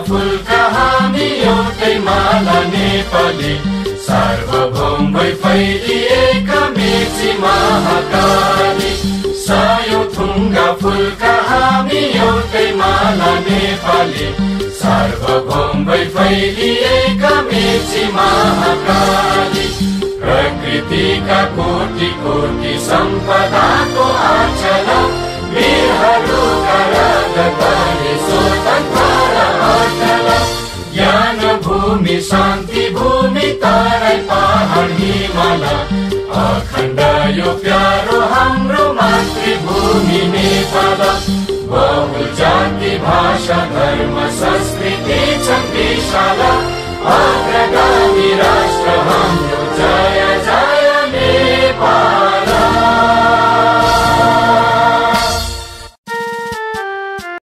फुलका हामी एउटै माला नेपाली, सार्वभौम भई फैलिएका मेची महाकाली। सयौं थुङ्गा फुलका हामी एउटै माला नेपाली, सार्वभौम भई फैलिएका मेची महाकाली। प्रकृतिका कोटि कोटि सम्पदाको आचल, वीरहरूका रगतले स्वतन्त्र अटल। ज्ञान भूमि शान्ति भूमि तराई पहाड हिमाल, अखण्ड यो प्यारो हाम्रो मातृभूमि नेपाल। बहु जाति भाषा धर्म संस्कृति छन् विशाल, अग्रगामी